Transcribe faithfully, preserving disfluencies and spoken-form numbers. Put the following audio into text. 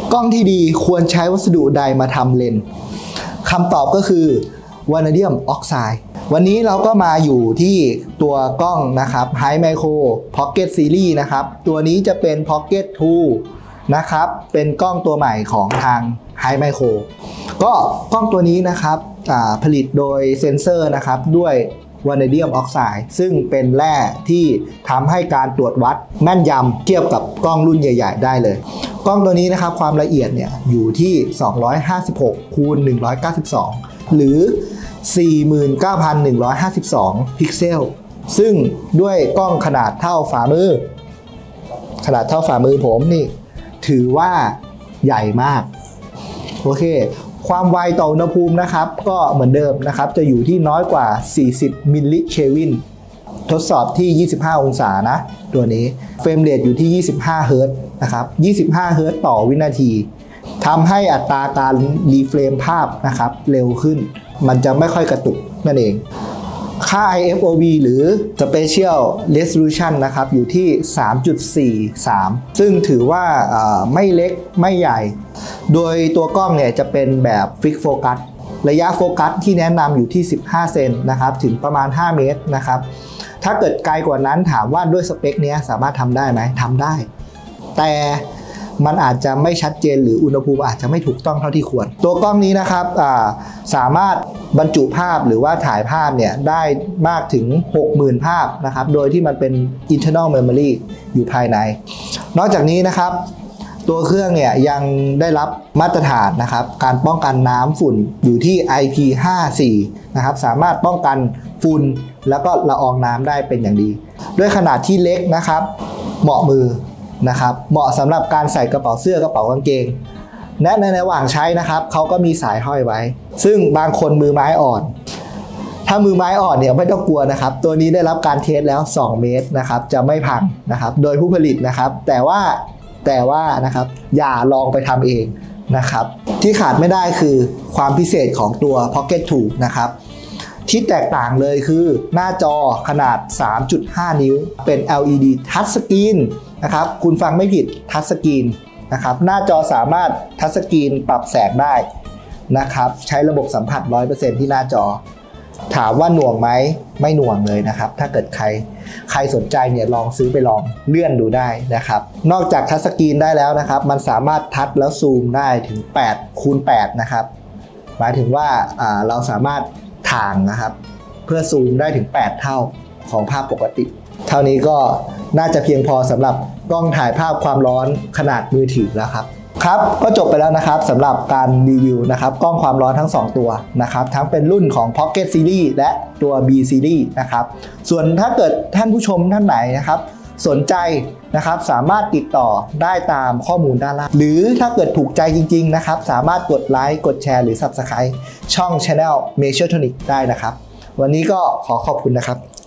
กล้องที่ดีควรใช้วัสดุใดมาทำเลนส์คำตอบก็คือวานาเดียมออกไซด์วันนี้เราก็มาอยู่ที่ตัวกล้องนะครับ High Micro Pocket Series นะครับตัวนี้จะเป็น Pocket ทูนะครับเป็นกล้องตัวใหม่ของทาง High Micro ก็กล้องตัวนี้นะครับผลิตโดยเซนเซอร์นะครับด้วยวานาเดียมออกไซด์ซึ่งเป็นแร่ที่ทำให้การตรวจวัดแม่นยำเทียบกับกล้องรุ่นใหญ่ๆได้เลยกล้องตัวนี้นะครับความละเอียดเนี่ยอยู่ที่สองร้อยห้าสิบหกคูณหนึ่งร้อยเก้าสิบสองหรือ สี่หมื่นเก้าพันหนึ่งร้อยห้าสิบสอง พิกเซลซึ่งด้วยกล้องขนาดเท่าฝ่ามือขนาดเท่าฝ่ามือผมนี่ถือว่าใหญ่มากโอเคความไวต่ออุณหภูมินะครับก็เหมือนเดิมนะครับจะอยู่ที่น้อยกว่าสี่สิบมิลลิเคลวินทดสอบที่ยี่สิบห้าองศานะตัวนี้เฟรมเรทอยู่ที่ยี่สิบห้าเฮิร์ตซ์นะครับยี่สิบห้าเฮิร์ตซ์ต่อวินาทีทำให้อัตราการรีเฟรมภาพนะครับเร็วขึ้นมันจะไม่ค่อยกระตุกนั่นเองค่า ไอ เอฟ โอ วี หรือ Spatial Resolution นะครับอยู่ที่ สามจุดสี่สาม ซึ่งถือว่าไม่เล็กไม่ใหญ่โดยตัวกล้องเนี่ยจะเป็นแบบฟิกโฟกัสระยะโฟกัสที่แนะนำอยู่ที่สิบห้าเซนนะครับถึงประมาณห้าเมตรนะครับถ้าเกิดไกลกว่านั้นถามว่าด้วยสเปคนี้สามารถทำได้ไหมทำได้แต่มันอาจจะไม่ชัดเจนหรืออุณหภูมิอาจจะไม่ถูกต้องเท่าที่ควรตัวกล้องนี้นะครับสามารถบรรจุภาพหรือว่าถ่ายภาพเนี่ยได้มากถึง หกหมื่น ภาพนะครับโดยที่มันเป็น internal memory อยู่ภายในนอกจากนี้นะครับตัวเครื่องเนี่ยยังได้รับมาตรฐานนะครับการป้องกันน้ำฝุ่นอยู่ที่ ไอ พี ห้าสิบสี่ นะครับสามารถป้องกันฝุ่นแล้วก็ละอองน้ำได้เป็นอย่างดีด้วยขนาดที่เล็กนะครับเหมาะมือนะครับเหมาะสำหรับการใส่กระเป๋าเสื้อกระเป๋ากางเกงและในระหว่างใช้นะครับเขาก็มีสายห้อยไว้ซึ่งบางคนมือไม้อ่อนถ้ามือไม้อ่อนเนี่ยไม่ต้องกลัวนะครับตัวนี้ได้รับการเทสแล้วสองเมตรนะครับจะไม่พังนะครับโดยผู้ผลิตนะครับแต่ว่าแต่ว่านะครับอย่าลองไปทำเองนะครับที่ขาดไม่ได้คือความพิเศษของตัว Pocket ทูนะครับที่แตกต่างเลยคือหน้าจอขนาด สามจุดห้า นิ้วเป็น แอล อี ดี ทัชสกรีนนะครับคุณฟังไม่ผิดทัชสกรีนนะครับหน้าจอสามารถทัชสกรีนปรับแสงได้นะครับใช้ระบบสัมผัส ร้อยเปอร์เซ็นต์ ที่หน้าจอถามว่าหน่วงไหมไม่หน่วงเลยนะครับถ้าเกิดใครใครสนใจเนี่ยลองซื้อไปลองเลื่อนดูได้นะครับนอกจากทัชสกรีนได้แล้วนะครับมันสามารถทัชแล้วซูมได้ถึงแปดคูณแปดนะครับหมายถึงว่าเราสามารถถ่างนะครับเพื่อซูมได้ถึงแปดเท่าของภาพปกติเท่านี้ก็น่าจะเพียงพอสำหรับกล้องถ่ายภาพความร้อนขนาดมือถือแล้วครับครับก็จบไปแล้วนะครับสำหรับการรีวิวนะครับกล้องความร้อนทั้งสองตัวนะครับทั้งเป็นรุ่นของ Pocket Series และตัว B Series นะครับส่วนถ้าเกิดท่านผู้ชมท่านไหนนะครับสนใจนะครับสามารถติดต่อได้ตามข้อมูลด้านล่างหรือถ้าเกิดถูกใจจริงๆนะครับสามารถกดไลค์กดแชร์หรือ Subscribe ช่อง Channel Measuretronic ได้นะครับวันนี้ก็ขอขอบคุณนะครับ